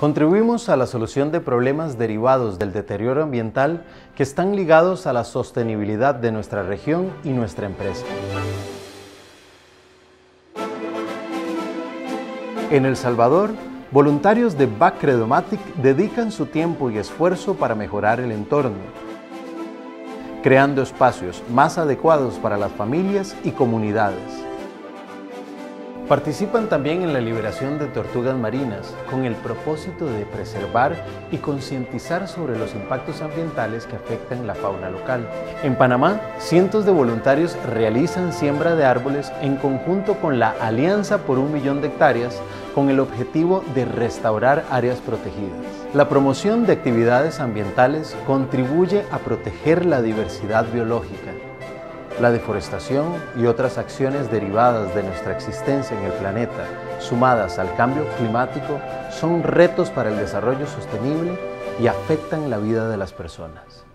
Contribuimos a la solución de problemas derivados del deterioro ambiental que están ligados a la sostenibilidad de nuestra región y nuestra empresa. En El Salvador, voluntarios de BAC Credomatic dedican su tiempo y esfuerzo para mejorar el entorno, creando espacios más adecuados para las familias y comunidades. Participan también en la liberación de tortugas marinas con el propósito de preservar y concientizar sobre los impactos ambientales que afectan la fauna local. En Panamá, cientos de voluntarios realizan siembra de árboles en conjunto con la Alianza por 1 Millón de Hectáreas con el objetivo de restaurar áreas protegidas. La promoción de actividades ambientales contribuye a proteger la diversidad biológica. La deforestación y otras acciones derivadas de nuestra existencia en el planeta, sumadas al cambio climático, son retos para el desarrollo sostenible y afectan la vida de las personas.